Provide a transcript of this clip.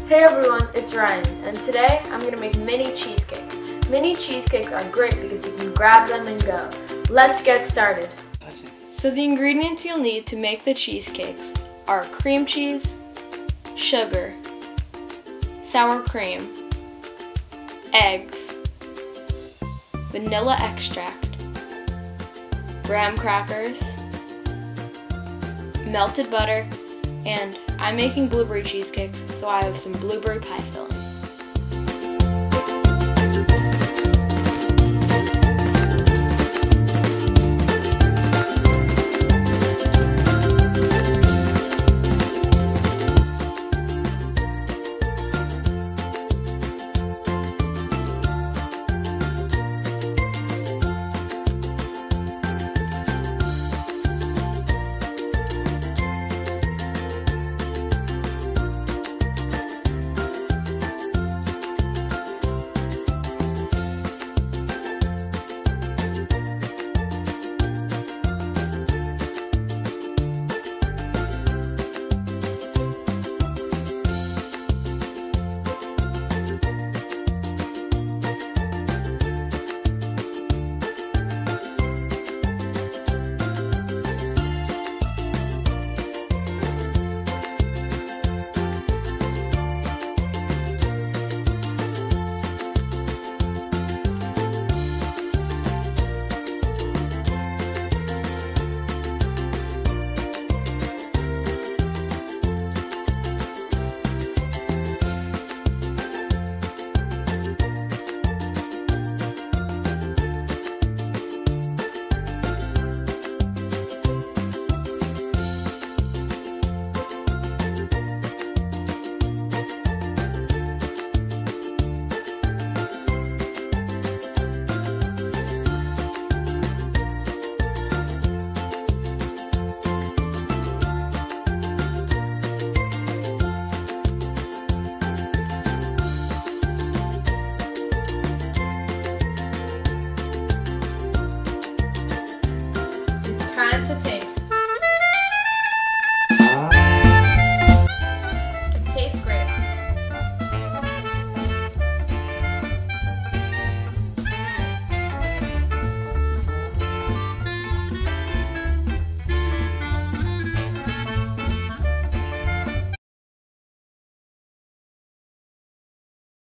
Hey everyone, it's Ryan, and today I'm going to make mini cheesecake. Mini cheesecakes are great because you can grab them and go. Let's get started. So the ingredients you'll need to make the cheesecakes are cream cheese, sugar, sour cream, eggs, vanilla extract, graham crackers, melted butter, and I'm making blueberry cheesecakes, so I have some blueberry pie filling.